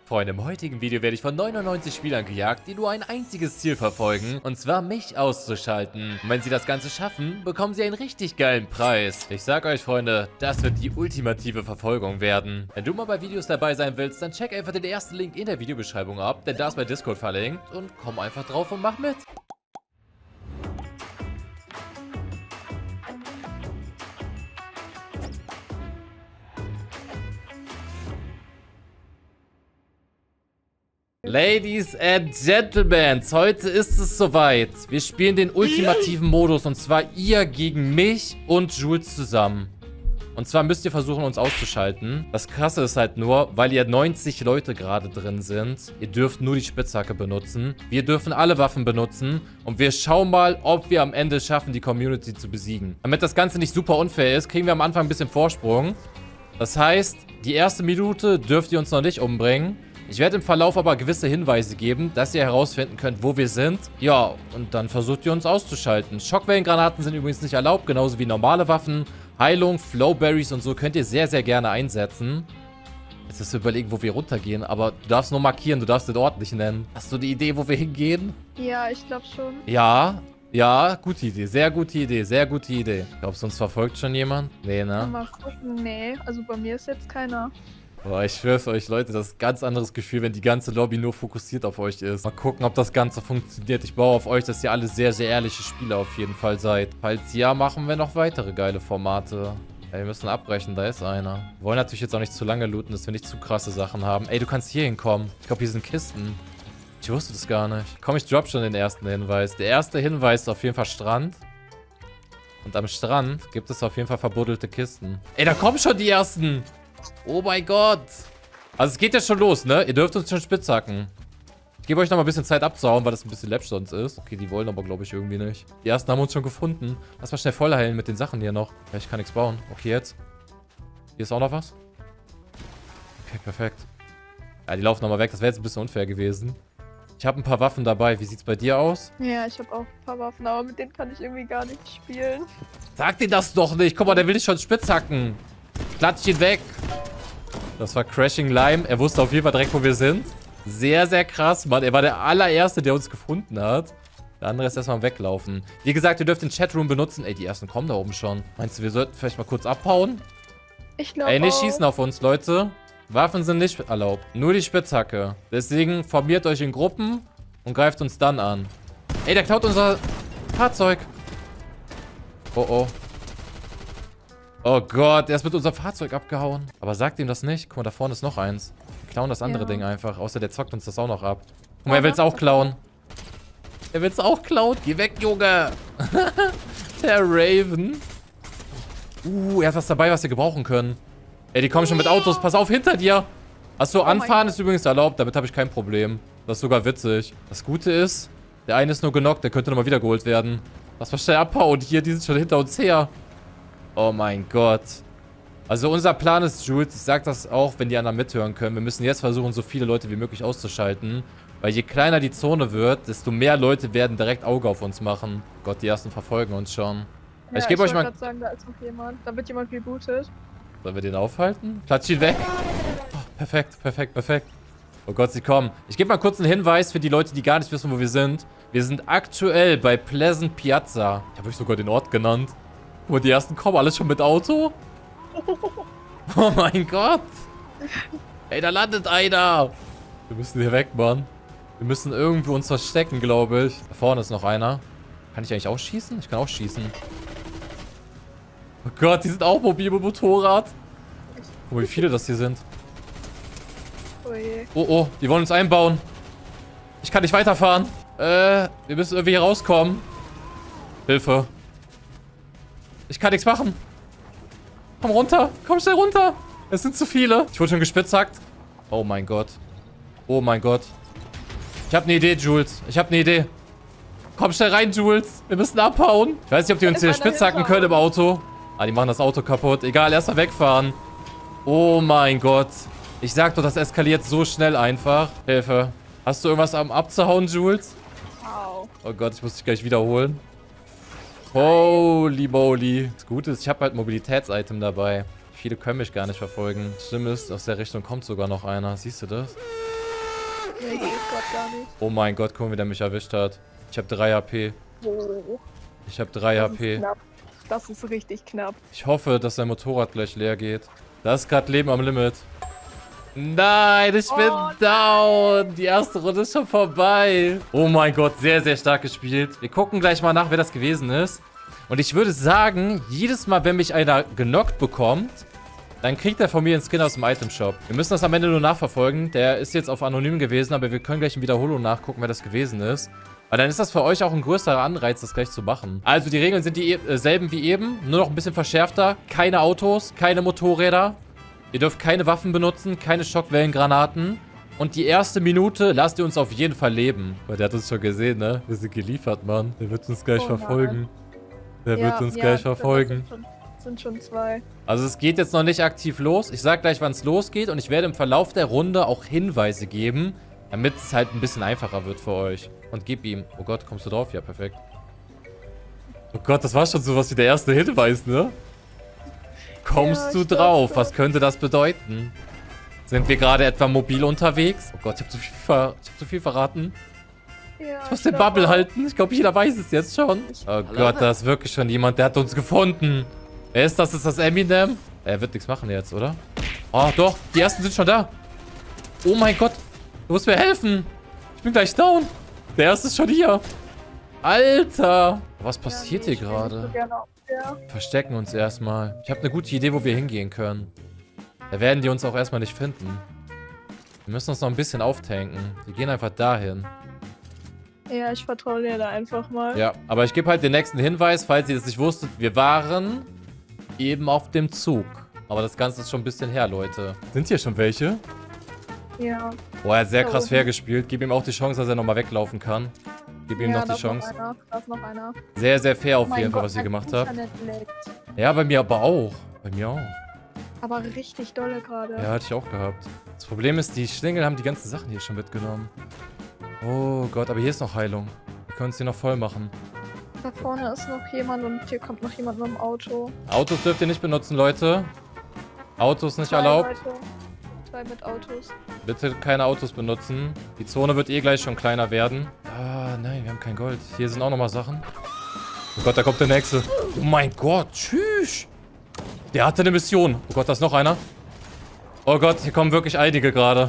Freunde, im heutigen Video werde ich von 99 Spielern gejagt, die nur ein einziges Ziel verfolgen, und zwar mich auszuschalten. Und wenn sie das Ganze schaffen, bekommen sie einen richtig geilen Preis. Ich sag euch, Freunde, das wird die ultimative Verfolgung werden. Wenn du mal bei Videos dabei sein willst, dann check einfach den ersten Link in der Videobeschreibung ab, denn da ist mein Discord verlinkt, und komm einfach drauf und mach mit. Ladies and Gentlemen, heute ist es soweit. Wir spielen den ultimativen Modus, und zwar ihr gegen mich und Jules zusammen. Und zwar müsst ihr versuchen, uns auszuschalten. Das Krasse ist halt nur, weil ihr 90 Leute gerade drin sind, ihr dürft nur die Spitzhacke benutzen. Wir dürfen alle Waffen benutzen. Und wir schauen mal, ob wir am Ende schaffen, die Community zu besiegen. Damit das Ganze nicht super unfair ist, kriegen wir am Anfang ein bisschen Vorsprung. Das heißt, die erste Minute dürft ihr uns noch nicht umbringen. Ich werde im Verlauf aber gewisse Hinweise geben, dass ihr herausfinden könnt, wo wir sind. Ja, und dann versucht ihr uns auszuschalten. Schockwellengranaten sind übrigens nicht erlaubt, genauso wie normale Waffen. Heilung, Flowberries und so könnt ihr sehr, sehr gerne einsetzen. Jetzt ist überlegen, wo wir runtergehen, aber du darfst nur markieren, du darfst den Ort nicht nennen. Hast du die Idee, wo wir hingehen? Ja, ich glaube schon. Ja, gute Idee, sehr gute Idee, sehr gute Idee. Glaubst du, uns verfolgt schon jemand? Nee, ne? Mal gucken, nee, also bei mir ist jetzt keiner. Boah, ich schwör's euch, Leute, das ist ein ganz anderes Gefühl, wenn die ganze Lobby nur fokussiert auf euch ist. Mal gucken, ob das Ganze funktioniert. Ich baue auf euch, dass ihr alle sehr, sehr ehrliche Spieler auf jeden Fall seid. Falls ja, machen wir noch weitere geile Formate. Ey, wir müssen abbrechen, da ist einer. Wir wollen natürlich jetzt auch nicht zu lange looten, dass wir nicht zu krasse Sachen haben. Ey, du kannst hier hinkommen. Ich glaube, hier sind Kisten. Ich wusste das gar nicht. Komm, ich drop schon den ersten Hinweis. Der erste Hinweis ist auf jeden Fall Strand. Und am Strand gibt es auf jeden Fall verbuddelte Kisten. Ey, da kommen schon die ersten! Oh mein Gott. Also es geht ja schon los, ne? Ihr dürft uns schon spitzhacken. Ich gebe euch noch mal ein bisschen Zeit abzuhauen, weil das ein bisschen läppisch sonst ist. Okay, die wollen aber, glaube ich, irgendwie nicht. Die ersten haben uns schon gefunden. Lass mal schnell voll heilen mit den Sachen hier noch. Ja, ich kann nichts bauen. Okay, jetzt. Hier ist auch noch was. Okay, perfekt. Ja, die laufen nochmal weg. Das wäre jetzt ein bisschen unfair gewesen. Ich habe ein paar Waffen dabei. Wie sieht's bei dir aus? Ja, ich habe auch ein paar Waffen, aber mit denen kann ich irgendwie gar nicht spielen. Sag dir das doch nicht. Guck mal, der will dich schon spitzhacken. Klatsch ihn weg. Das war Crashing Lime. Er wusste auf jeden Fall direkt, wo wir sind. Sehr, sehr krass, Mann. Er war der allererste, der uns gefunden hat. Der andere ist erstmal am Weglaufen. Wie gesagt, ihr dürft den Chatroom benutzen. Ey, die ersten kommen da oben schon. Meinst du, wir sollten vielleicht mal kurz abhauen? Ich glaube Ey, nicht auch. schießen auf uns, Leute. Waffen sind nicht erlaubt. Nur die Spitzhacke. Deswegen formiert euch in Gruppen und greift uns dann an. Ey, der klaut unser Fahrzeug. Oh, oh. Oh Gott, er ist mit unserem Fahrzeug abgehauen. Aber sagt ihm das nicht. Guck mal, da vorne ist noch eins. Wir klauen das andere Ding einfach. Außer der zockt uns das auch noch ab. Guck mal, er will es auch klauen. Er will es auch klauen. Geh weg, Junge. Der Raven. Er hat was dabei, was wir gebrauchen können. Ey, die kommen schon mit Autos. Pass auf, hinter dir. Achso, anfahren ist übrigens erlaubt. Damit habe ich kein Problem. Das ist sogar witzig. Das Gute ist, der eine ist nur genockt. Der könnte nochmal wiedergeholt werden. Lass mal schnell abhauen. Hier, die sind schon hinter uns her. Oh mein Gott. Also unser Plan ist, Jules, ich sag das auch, wenn die anderen mithören können. Wir müssen jetzt versuchen, so viele Leute wie möglich auszuschalten. Weil je kleiner die Zone wird, desto mehr Leute werden direkt Auge auf uns machen. Gott, die ersten verfolgen uns schon. Ja, ich gebe euch mal... gerade sagen, da ist noch jemand. Da wird jemand rebootet. Sollen wir den aufhalten? Klatsch ihn weg. Oh, perfekt, perfekt, perfekt. Oh Gott, sie kommen. Ich gebe mal kurz einen Hinweis für die Leute, die gar nicht wissen, wo wir sind. Wir sind aktuell bei Pleasant Piazza. Ich habe euch sogar den Ort genannt. Guck mal, die ersten kommen, alles schon mit Auto. Oh mein Gott. Ey, da landet einer. Wir müssen hier weg, Mann. Wir müssen irgendwo uns verstecken, glaube ich. Da vorne ist noch einer. Kann ich eigentlich auch schießen? Ich kann auch schießen. Oh Gott, die sind auch mobil mit Motorrad. Guck mal, wie viele das hier sind. Oh je. Oh, oh, die wollen uns einbauen. Ich kann nicht weiterfahren. Wir müssen irgendwie hier rauskommen. Hilfe. Ich kann nichts machen. Komm runter. Komm schnell runter. Es sind zu viele. Ich wurde schon gespitzhackt. Oh mein Gott. Oh mein Gott. Ich habe eine Idee, Jules. Ich habe eine Idee. Komm schnell rein, Jules. Wir müssen abhauen. Ich weiß nicht, ob die uns hier spitzhacken können im Auto. Ah, die machen das Auto kaputt. Egal, erstmal wegfahren. Oh mein Gott. Ich sag doch, das eskaliert so schnell einfach. Hilfe. Hast du irgendwas am abzuhauen, Jules? Wow. Oh Gott, ich muss dich gleich wiederholen. Holy moly. Das Gute ist, ich habe halt Mobilitäts-Item dabei. Viele können mich gar nicht verfolgen. Schlimm ist, aus der Richtung kommt sogar noch einer. Siehst du das? Nee, ich seh's grad gar nicht. Oh mein Gott, guck mal, wie der mich erwischt hat. Ich habe 3 HP. Oh, Ich habe 3 das ist HP. knapp. Das ist richtig knapp. Ich hoffe, dass sein Motorrad gleich leer geht. Das ist gerade Leben am Limit. Nein, ich bin down. Die erste Runde ist schon vorbei. Oh mein Gott, sehr, sehr stark gespielt. Wir gucken gleich mal nach, wer das gewesen ist. Und ich würde sagen, jedes Mal, wenn mich einer genockt bekommt, dann kriegt er von mir einen Skin aus dem Itemshop. Wir müssen das am Ende nur nachverfolgen. Der ist jetzt auf anonym gewesen, aber wir können gleich in Wiederholung nachgucken, wer das gewesen ist. Weil dann ist das für euch auch ein größerer Anreiz, das gleich zu machen. Also die Regeln sind dieselben wie eben, nur noch ein bisschen verschärfter. Keine Autos, keine Motorräder. Ihr dürft keine Waffen benutzen, keine Schockwellengranaten. Und die erste Minute lasst ihr uns auf jeden Fall leben. Weil der hat uns schon gesehen, ne? Wir sind geliefert, Mann. Der wird uns gleich verfolgen. Der wird uns gleich verfolgen. Sind schon 2. Also es geht jetzt noch nicht aktiv los. Ich sag gleich, wann es losgeht. Und ich werde im Verlauf der Runde auch Hinweise geben, damit es halt ein bisschen einfacher wird für euch. Und gib ihm. Oh Gott, kommst du drauf? Ja, perfekt. Oh Gott, das war schon sowas wie der erste Hinweis, ne? Kommst du drauf? Was könnte das bedeuten? Sind wir gerade etwa mobil unterwegs? Oh Gott, ich hab zu viel verraten. Ja, Ich muss den Bubble halten. Ich glaube, jeder weiß es jetzt schon. Oh Gott, da ist wirklich schon jemand, der hat uns gefunden. Wer ist das? Ist das Eminem? Er wird nichts machen jetzt, oder? Oh, doch. Die ersten sind schon da. Oh mein Gott. Du musst mir helfen. Ich bin gleich down. Der erste ist schon hier. Alter. Was passiert hier gerade? Wir verstecken uns erstmal. Ich habe eine gute Idee, wo wir hingehen können. Da werden die uns auch erstmal nicht finden. Wir müssen uns noch ein bisschen auftanken. Wir gehen einfach dahin. Ja, ich vertraue dir da einfach mal. Ja, aber ich gebe halt den nächsten Hinweis, falls ihr das nicht wusstet. Wir waren eben auf dem Zug. Aber das Ganze ist schon ein bisschen her, Leute. Sind hier schon welche? Ja. Boah, er hat sehr krass fair gespielt. Gib ihm auch die Chance, dass er nochmal weglaufen kann. Gib ihm noch die Chance. Da ist noch einer. Sehr, sehr fair auf jeden Fall, was ihr gemacht habt. Ja, bei mir aber auch. Bei mir auch. Aber richtig dolle gerade. Ja, hatte ich auch gehabt. Das Problem ist, die Schlingel haben die ganzen Sachen hier schon mitgenommen. Oh Gott, aber hier ist noch Heilung. Wir können es hier noch voll machen. Da vorne ist noch jemand und hier kommt noch jemand mit dem Auto. Autos dürft ihr nicht benutzen, Leute. Autos nicht erlaubt. Leute. 2 mit Autos. Bitte keine Autos benutzen. Die Zone wird eh gleich schon kleiner werden. Ah, nein, wir haben kein Gold. Hier sind auch nochmal Sachen. Oh Gott, da kommt der nächste. Oh mein Gott, tschüss. Der hatte eine Mission. Oh Gott, da ist noch einer. Oh Gott, hier kommen wirklich einige gerade.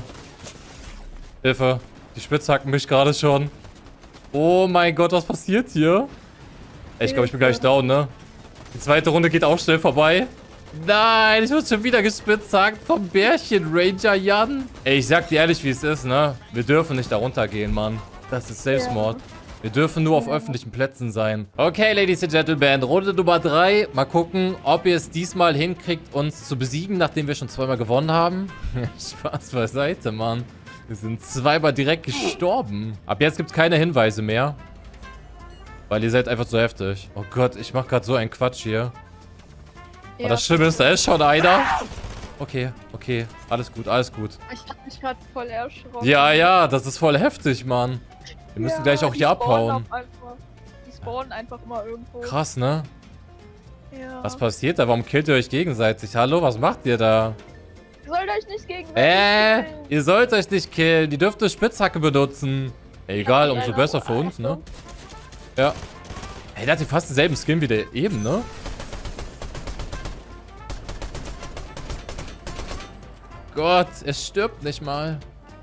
Hilfe. Die Spitzhacken mich gerade schon. Oh mein Gott, was passiert hier? Ey, ich glaube, ich bin gleich down, ne? Die zweite Runde geht auch schnell vorbei. Nein, ich wurde schon wieder gespitzhackt vom Bärchen Ranger Jan. Ey, ich sag dir ehrlich, wie es ist, ne? Wir dürfen nicht da runtergehen, Mann. Das ist Selbstmord. Wir dürfen nur auf öffentlichen Plätzen sein. Okay, Ladies and Gentlemen, Runde Nummer 3. Mal gucken, ob ihr es diesmal hinkriegt, uns zu besiegen, nachdem wir schon 2-mal gewonnen haben. Spaß beiseite, Mann. Wir sind 2-mal direkt gestorben. Ab jetzt gibt es keine Hinweise mehr. Weil ihr seid einfach zu heftig. Oh Gott, ich mache gerade so einen Quatsch hier. Ja. Oh, das Schlimme ist, da ist schon einer. Okay, okay. Alles gut, alles gut. Ich hab mich gerade voll erschrocken. Ja, ja, das ist voll heftig, Mann. Wir müssen gleich auch hier abhauen. Die spawnen einfach immer irgendwo. Krass, ne? Ja. Was passiert da? Warum killt ihr euch gegenseitig? Hallo, was macht ihr da? Ihr sollt euch nicht gegen Ihr sollt euch nicht killen. Die dürft eine Spitzhacke benutzen. Egal, umso besser für uns, ne? Ja. Ey, der hat hier fast denselben Skin wie der eben, ne? Gott, es stirbt nicht mal.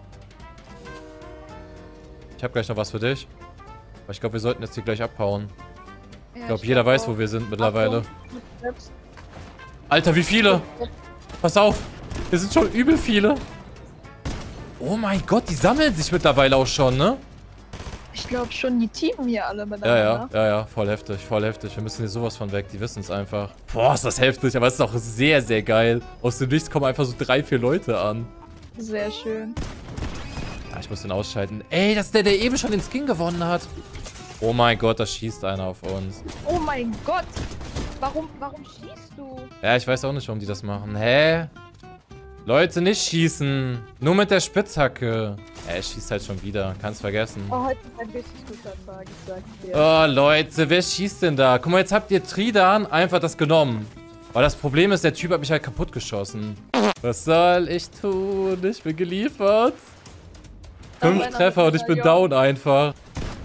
Ich habe gleich noch was für dich. Aber ich glaube, wir sollten jetzt hier gleich abhauen. Ja, Ich glaube, jeder weiß, wo wir sind mittlerweile. Achtung. Alter, wie viele? Pass auf. Wir sind schon übel viele. Oh mein Gott, die sammeln sich mittlerweile auch schon, ne? Ich glaube schon, die teamen hier alle miteinander. Ja, voll heftig, voll heftig. Wir müssen hier sowas von weg, die wissen es einfach. Boah, ist das heftig, aber es ist auch sehr, sehr geil. Aus dem Nichts kommen einfach so 3, 4 Leute an. Sehr schön. Ja, ich muss den ausschalten. Ey, das ist der eben schon den Skin gewonnen hat. Oh mein Gott, da schießt einer auf uns. Oh mein Gott! Warum schießt du? Ja, ich weiß auch nicht, warum die das machen. Hä? Leute, nicht schießen. Nur mit der Spitzhacke. Er schießt halt schon wieder. Kann's vergessen. Oh, heute ist ein richtig guter Tag, ich sag's dir. Oh, Leute, wer schießt denn da? Guck mal, jetzt habt ihr Tridan einfach das genommen. Weil das Problem ist, der Typ hat mich halt kaputt geschossen. Was soll ich tun? Ich bin geliefert. 5 Treffer und ich bin down einfach.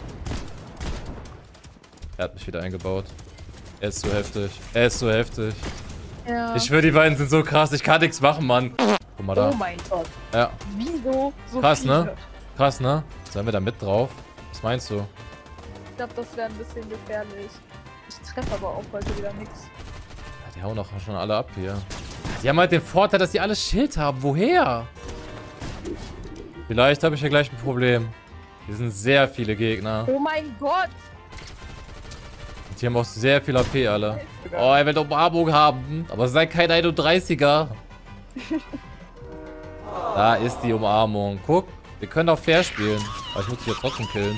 Er hat mich wieder eingebaut. Er ist so heftig. Er ist so heftig. Ja. Ich schwöre, die beiden sind so krass. Ich kann nichts machen, Mann. Guck mal da. Oh mein Gott. Ja. Wieso so Krass, viele? ne? Krass, ne? Sollen wir da mit drauf? Was meinst du? Ich glaube, das wäre ein bisschen gefährlich. Ich treffe aber auch heute wieder nichts. Ja, die hauen doch schon alle ab hier. Die haben halt den Vorteil, dass die alle Schild haben. Woher? Vielleicht habe ich ja gleich ein Problem. Hier sind sehr viele Gegner. Oh mein Gott! Und die haben auch sehr viel AP alle. Oh, er will Umarmung haben. Aber sei kein 31er. Da ist die Umarmung. Guck, wir können auch fair spielen. Aber ich muss dich ja trotzdem killen.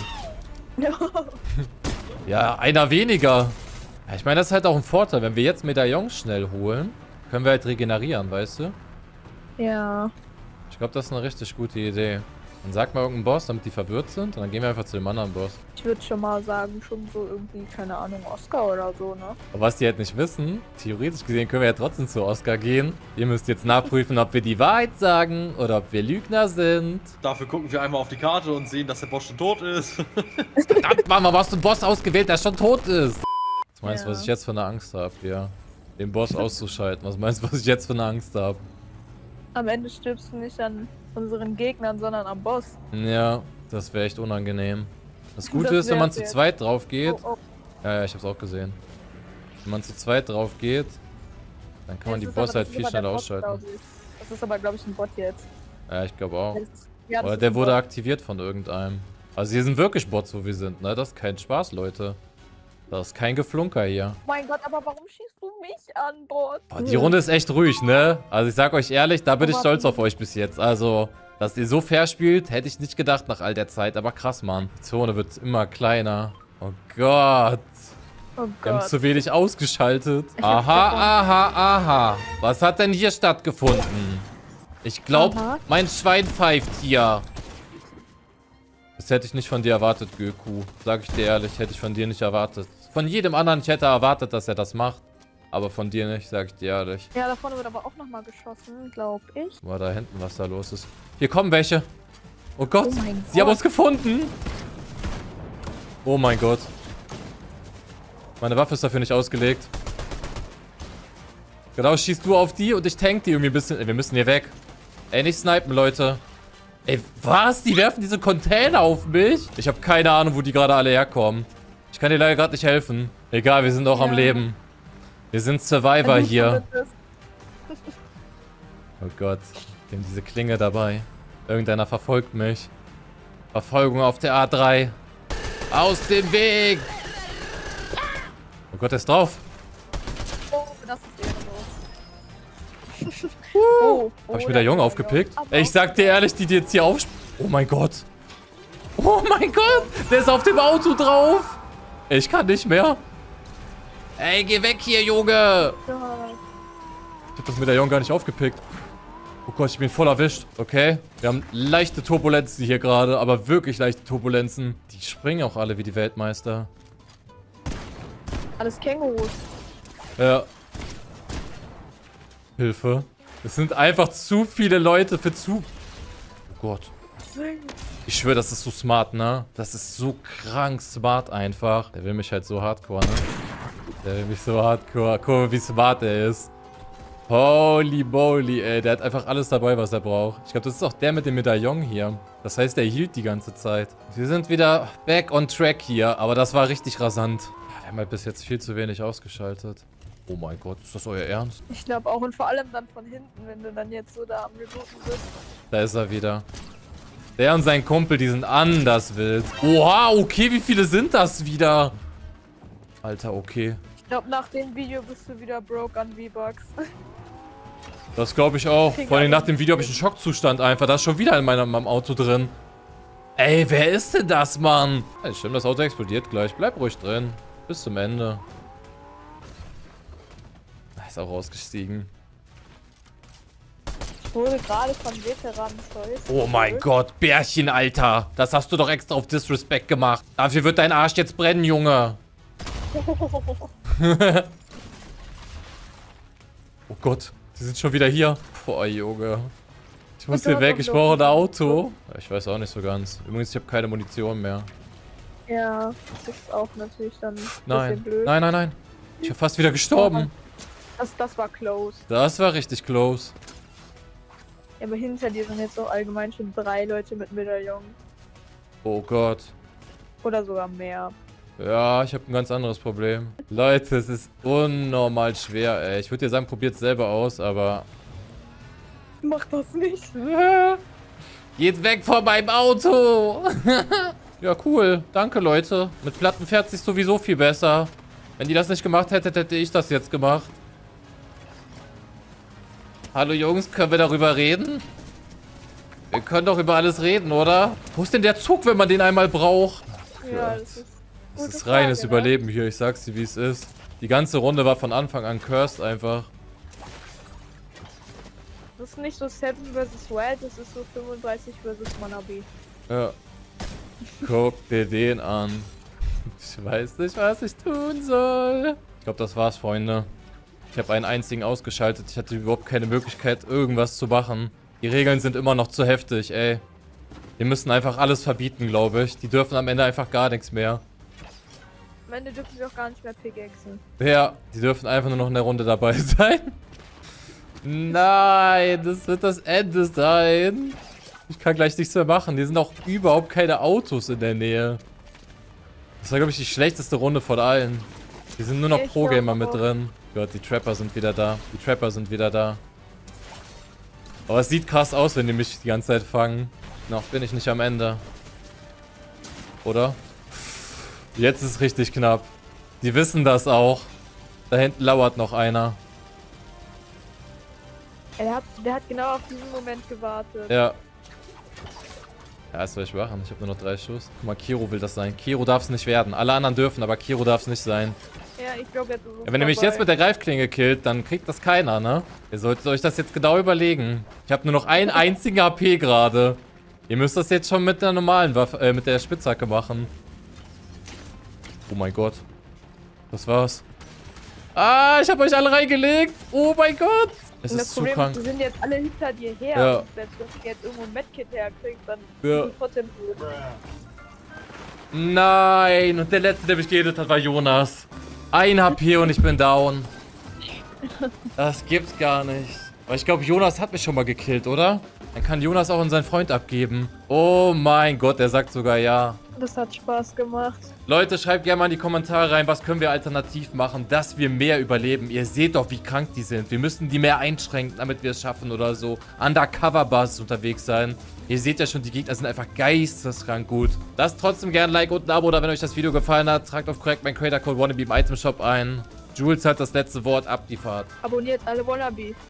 Ja, einer weniger. Ja, ich meine, das ist halt auch ein Vorteil. Wenn wir jetzt Medaillons schnell holen, können wir halt regenerieren, weißt du? Ja. Ich glaube, das ist eine richtig gute Idee. Dann sag mal irgendeinen Boss, damit die verwirrt sind. Und dann gehen wir einfach zu dem anderen Boss. Ich würde schon mal sagen, schon so irgendwie, keine Ahnung, Oscar oder so, ne? Aber was die halt nicht wissen, theoretisch gesehen können wir ja trotzdem zu Oscar gehen. Ihr müsst jetzt nachprüfen, ob wir die Wahrheit sagen oder ob wir Lügner sind. Dafür gucken wir einmal auf die Karte und sehen, dass der Boss schon tot ist. Verdammt, Mama, hast du einen Boss ausgewählt, der schon tot ist? Was meinst du, Ja. was ich jetzt für eine Angst habe hier? Den Boss auszuschalten. Was meinst du, was ich jetzt für eine Angst habe? Am Ende stirbst du nicht an unseren Gegnern, sondern am Boss. Ja, das wäre echt unangenehm. Das Gute Das ist, wenn man wär's zu jetzt. zweit drauf geht. Oh, oh. Ja, ich hab's auch gesehen. Wenn man zu zweit drauf geht, dann kann man die Das ist Bosse aber- halt das ist viel aber der schneller Bot, ausschalten. glaub ich. Das ist aber, glaube ich, ein Bot jetzt. Ja, ich glaube auch. Ja, das Oder ist der ein wurde Bot. aktiviert von irgendeinem. Also hier sind wirklich Bots, wo wir sind, ne? Das ist kein Spaß, Leute. Das ist kein Geflunker hier. Oh mein Gott, aber warum schießt du mich an, Bot? Boah, die Runde ist echt ruhig, ne? Also ich sag euch ehrlich, da bin ich Aber- stolz auf euch bis jetzt. Also, dass ihr so fair spielt, hätte ich nicht gedacht nach all der Zeit. Aber krass, Mann. Die Zone wird immer kleiner. Oh Gott. Oh Wir haben Gott. zu wenig ausgeschaltet. Ich hab Aha, gewonnen. aha, aha. Was hat denn hier stattgefunden? Ich glaube, Aha. mein Schwein pfeift hier. Das hätte ich nicht von dir erwartet, Göku. Sag ich dir ehrlich, hätte ich von dir nicht erwartet. Von jedem anderen, ich hätte erwartet, dass er das macht. Aber von dir nicht, sag ich dir ehrlich. Ja, da vorne wird aber auch nochmal geschossen, glaube ich. Mal da hinten, was da los ist. Hier kommen welche. Oh Gott, Oh mein sie haben Gott. uns gefunden. Oh mein Gott. Meine Waffe ist dafür nicht ausgelegt. Genau, schießt du auf die und ich tank die irgendwie ein bisschen. Ey, wir müssen hier weg. Ey, nicht snipen, Leute. Ey, was? Die werfen diese Container auf mich? Ich habe keine Ahnung, wo die gerade alle herkommen. Ich kann dir leider gerade nicht helfen. Egal, wir sind auch am Ja. Leben. Wir sind Survivor Wenn du hier. verwirrt bist. Oh Gott, wir haben diese Klinge dabei. Irgendeiner verfolgt mich. Verfolgung auf der A3. Aus dem Weg! Oh Gott, er ist drauf. Oh, das ist ehrenlos. Oh, Hab ich oh, mir der Junge der aufgepickt? Aber Ey, ich sag dir ehrlich, die jetzt hier auf... Oh mein Gott. Oh mein Gott, der ist auf dem Auto drauf. Ich kann nicht mehr. Ey, geh weg hier, Junge. Gott. Ich hab das mit der Junge gar nicht aufgepickt. Oh Gott, ich bin voll erwischt. Okay, wir haben leichte Turbulenzen hier gerade, aber wirklich leichte Turbulenzen. Die springen auch alle wie die Weltmeister. Alles Kängurus. Ja. Hilfe. Es sind einfach zu viele Leute für zu... Oh Gott. Ich schwöre, das ist so smart, ne? Das ist so krank smart einfach. Der will mich halt so hardcore, ne? Der will mich so hardcore. Guck mal, wie smart er ist. Holy moly, ey. Der hat einfach alles dabei, was er braucht. Ich glaube, das ist auch der mit dem Medaillon hier. Das heißt, der hielt die ganze Zeit. Wir sind wieder back on track hier, aber das war richtig rasant. Wir haben halt bis jetzt viel zu wenig ausgeschaltet. Oh mein Gott, ist das euer Ernst? Ich glaube auch und vor allem dann von hinten, wenn du dann jetzt so da am Rebooten bist. Da ist er wieder. Der und sein Kumpel, die sind anders wild. Oha, okay, wie viele sind das wieder? Alter, okay. Ich glaube, nach dem Video bist du wieder broke an V-Bucks. Das glaube ich auch. Vor allem nach dem Video habe ich einen Schockzustand einfach. Da ist schon wieder in meinem Auto drin. Ey, wer ist denn das, Mann? Ey, stimmt, das Auto explodiert gleich. Bleib ruhig drin. Bis zum Ende. Ist auch ausgestiegen. Ich wurde gerade von Veteranen stolz. Oh mein Gott, Bärchen, Alter. Das hast du doch extra auf Disrespect gemacht. Dafür wird dein Arsch jetzt brennen, Junge. Oh Gott, die sind schon wieder hier. Boah, Junge. Ich muss Und du hier hast weg, auch ich noch brauche ein ein Auto. Ja, ich weiß auch nicht so ganz. Übrigens, ich habe keine Munition mehr. Ja, das ist auch natürlich dann ein Nein, bisschen blöd. nein, nein, nein. Ich bin fast wieder gestorben. Das war close. Das war richtig close. Ja, aber hinter dir sind jetzt auch allgemein schon 3 Leute mit Medaillon. Oh Gott. Oder sogar mehr. Ja, ich habe ein ganz anderes Problem. Leute, es ist unnormal schwer, ey. Ich würde dir sagen, probiert es selber aus, aber... Mach das nicht. Geht weg von meinem Auto! Ja, cool. Danke, Leute. Mit Platten fährt sich sowieso viel besser. Wenn die das nicht gemacht hätte, hätte ich das jetzt gemacht. Hallo Jungs, können wir darüber reden? Wir können doch über alles reden, oder? Wo ist denn der Zug, wenn man den einmal braucht? Ja, das ist. Das gute ist reines Frage, ne? Überleben hier, ich sag's dir, wie es ist. Die ganze Runde war von Anfang an cursed einfach. Das ist nicht so 7 vs. Wild, das ist so 35 vs. Manabe. Ja. Guck dir den an. Ich weiß nicht, was ich tun soll. Ich glaube, das war's, Freunde. Ich habe einen einzigen ausgeschaltet. Ich hatte überhaupt keine Möglichkeit, irgendwas zu machen. Die Regeln sind immer noch zu heftig, ey. Wir müssen einfach alles verbieten, glaube ich. Die dürfen am Ende einfach gar nichts mehr. Am Ende dürfen wir auch gar nicht mehr pickaxen. Ja, die dürfen einfach nur noch in der Runde dabei sein. Nein, das wird das Ende sein. Ich kann gleich nichts mehr machen. Hier sind auch überhaupt keine Autos in der Nähe. Das war, glaube ich, die schlechteste Runde von allen. Hier sind nur noch Ich Pro-Gamer auch. mit drin. Gott, die Trapper sind wieder da. Die Trapper sind wieder da. Aber es sieht krass aus, wenn die mich die ganze Zeit fangen. Noch bin ich nicht am Ende. Oder? Jetzt ist es richtig knapp. Die wissen das auch. Da hinten lauert noch einer. Der hat genau auf diesen Moment gewartet. Ja. Ja, was soll ich machen? Ich habe nur noch 3 Schuss. Guck mal, Kiro will das sein. Kiro darf es nicht werden. Alle anderen dürfen, aber Kiro darf es nicht sein. Ja, ich glaube jetzt ist es Ja, wenn ihr mich vorbei. jetzt mit der Greifklinge killt, dann kriegt das keiner, ne? Ihr solltet euch das jetzt genau überlegen. Ich habe nur noch einen einzigen AP gerade. Ihr müsst das jetzt schon mit der normalen Waffe, mit der Spitzhacke machen. Oh mein Gott. Das war's. Ah, ich habe euch alle reingelegt. Oh mein Gott. Es Und ist das zu Problem krank. ist, die sind jetzt alle hinter dir her. Ja. Und selbst wenn du jetzt irgendwo ein Medkit herkriegst, dann Ja. sind die trotzdem tot. Nein. Und der letzte, der mich geredet hat, war Jonas. 1 HP und ich bin down. Das gibt's gar nicht. Aber ich glaube, Jonas hat mich schon mal gekillt, oder? Dann kann Jonas auch an seinen Freund abgeben. Oh mein Gott, der sagt sogar ja. Das hat Spaß gemacht. Leute, schreibt gerne mal in die Kommentare rein, was können wir alternativ machen, dass wir mehr überleben. Ihr seht doch, wie krank die sind. Wir müssen die mehr einschränken, damit wir es schaffen oder so. Undercover-Basis unterwegs sein. Ihr seht ja schon, die Gegner sind einfach geisteskrank gut. Lasst trotzdem gerne ein Like und ein Abo, oder wenn euch das Video gefallen hat, tragt auf korrekt meinen Creator-Code Wannabe im Itemshop ein. Jules hat das letzte Wort, ab die Fahrt. Abonniert alle Wannabe.